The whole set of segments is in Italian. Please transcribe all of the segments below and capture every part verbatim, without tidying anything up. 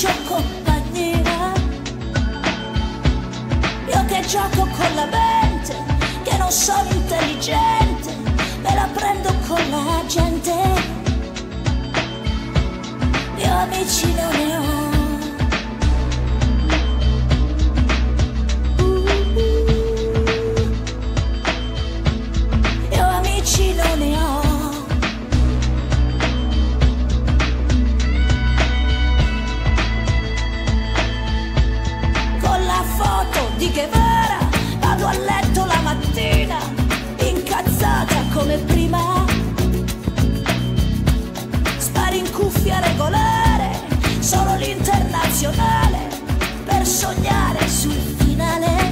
faccio compagnia. Io che gioco con la mente, che non sono intelligente, me la prendo con la gente. Io amici non ne ho. Di Guevara vado a letto la mattina incazzata come prima. Spari in cuffia regolare, solo l'internazionale per sognare sul finale.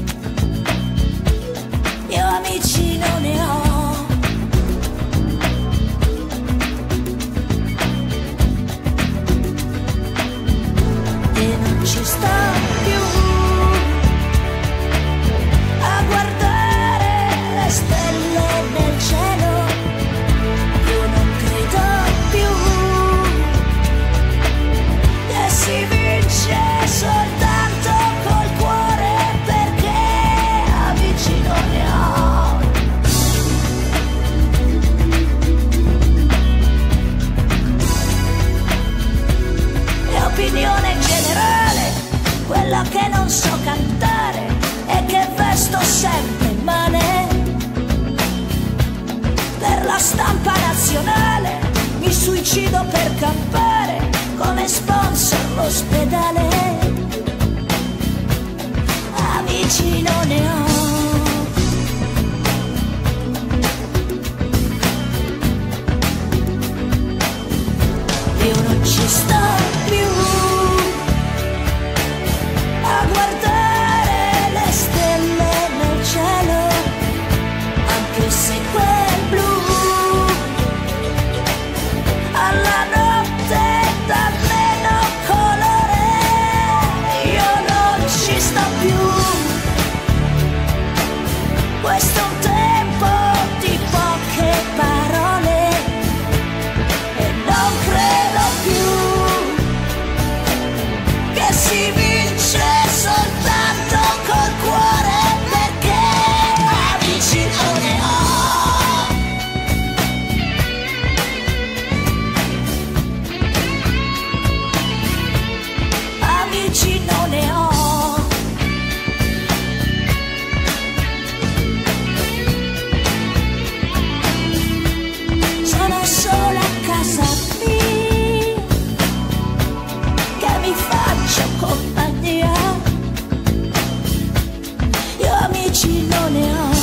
Io amici non ne ho. E non ci sto più stelle nel cielo, io non credo più che si vince soltanto col cuore, perché amici non ne ho. E opinione generale, quella che non so cantare e che vesto sempre male. Per la stampa nazionale mi suicido per campare, come sponsor l'ospedale. Amici non ne ho. Io non ci sto più a guardare le stelle nel cielo, anche se quel blu alla notte dà meno colore. Io non ci sto più. Questo è un tempo di poche parole e non credo più che si vince soltanto col cuore, perché amici non ne ho. Amici non ne ho. Sono sola a casa mia, che mi faccio compagnia. Io amici non ne ho.